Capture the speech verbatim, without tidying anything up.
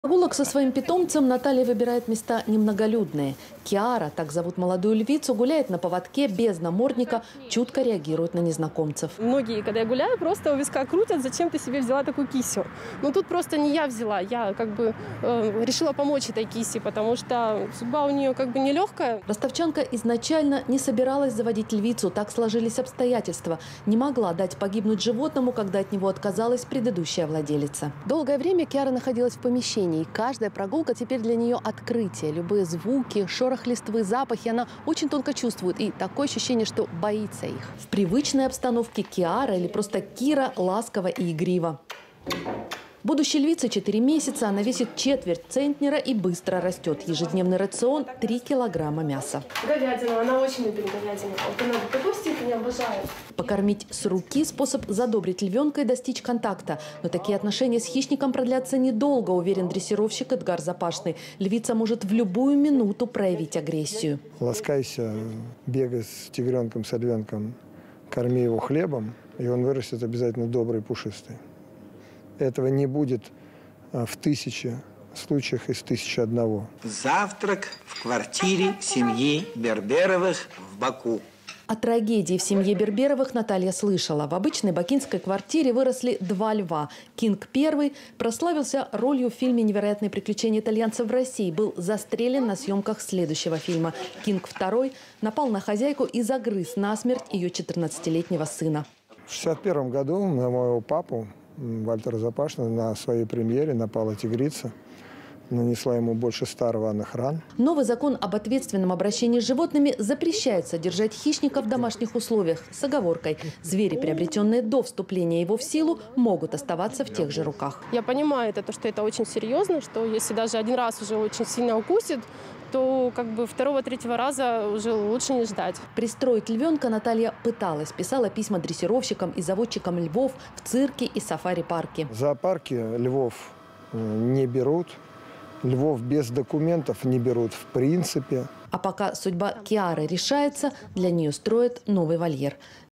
Прогулок со своим питомцем Наталья выбирает места немноголюдные. Киара, так зовут молодую львицу, гуляет на поводке без намордника, чутко реагирует на незнакомцев. Многие, когда я гуляю, просто у виска крутят, зачем ты себе взяла такую кисю. Но тут просто не я взяла, я как бы э, решила помочь этой кисе, потому что судьба у нее как бы нелегкая. Ростовчанка изначально не собиралась заводить львицу, так сложились обстоятельства. Не могла дать погибнуть животному, когда от него отказалась предыдущая владелица. Долгое время Киара находилась в помещении. И каждая прогулка теперь для нее открытие. Любые звуки, шорох листвы, запахи она очень тонко чувствует. И такое ощущение, что боится их. В привычной обстановке Киара или просто Кира ласково и игриво. Будущей львице четыре месяца, она весит четверть центнера и быстро растет. Ежедневный рацион – три килограмма мяса. Говядина, она очень любит говядину. Вот она до такой степени обожает. Покормить с руки – способ задобрить львенка и достичь контакта. Но такие отношения с хищником продлятся недолго, уверен дрессировщик Эдгар Запашный. Львица может в любую минуту проявить агрессию. Ласкайся, бегай с тигренком, с львенком, корми его хлебом, и он вырастет обязательно добрый, пушистый. Этого не будет в тысячи случаях из тысячи одного. Завтрак в квартире семьи Берберовых в Баку. О трагедии в семье Берберовых Наталья слышала. В обычной бакинской квартире выросли два льва. Кинг первый прославился ролью в фильме «Невероятные приключения итальянцев в России». Был застрелен на съемках следующего фильма. Кинг второй напал на хозяйку и загрыз насмерть ее четырнадцатилетнего сына. В шестьдесят первом году на моего папу Вальтера Запашного на своей премьере напала тигрица. Нанесла ему больше ста рваных ран. Новый закон об ответственном обращении с животными запрещает содержать хищника в домашних условиях с оговоркой. Звери, приобретенные до вступления его в силу, могут оставаться в тех же руках. Я понимаю, это, что это очень серьезно, что если даже один раз уже очень сильно укусит, то как бы второго-третьего раза уже лучше не ждать. Пристроить львенка Наталья пыталась. Писала письма дрессировщикам и заводчикам львов в цирке и сафари-парке. В зоопарке львов не берут. Львов без документов не берут в принципе. А пока судьба Киары решается, для нее строят новый вольер.